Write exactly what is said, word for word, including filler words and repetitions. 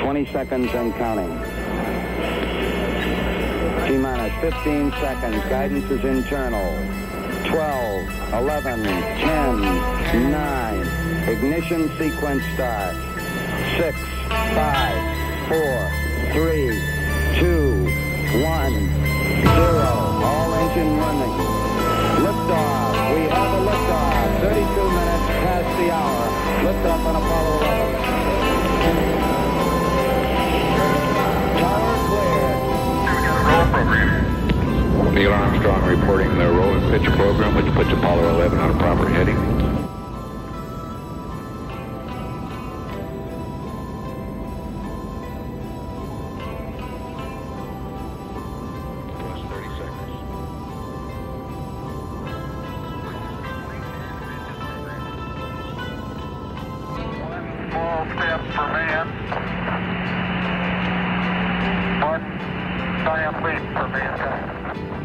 twenty seconds and counting. T-minus fifteen seconds. Guidance is internal. twelve, eleven, ten, nine. Ignition sequence start. six, five, four, three, two, one, zero. All engine running. Liftoff. We have a liftoff. thirty-two minutes past the hour. Liftoff on Apollo eleven. Tower clear. Neil Armstrong reporting the roll and pitch program, which puts Apollo eleven on a proper heading. Plus thirty seconds. One small step for man. One giant leap for mankind.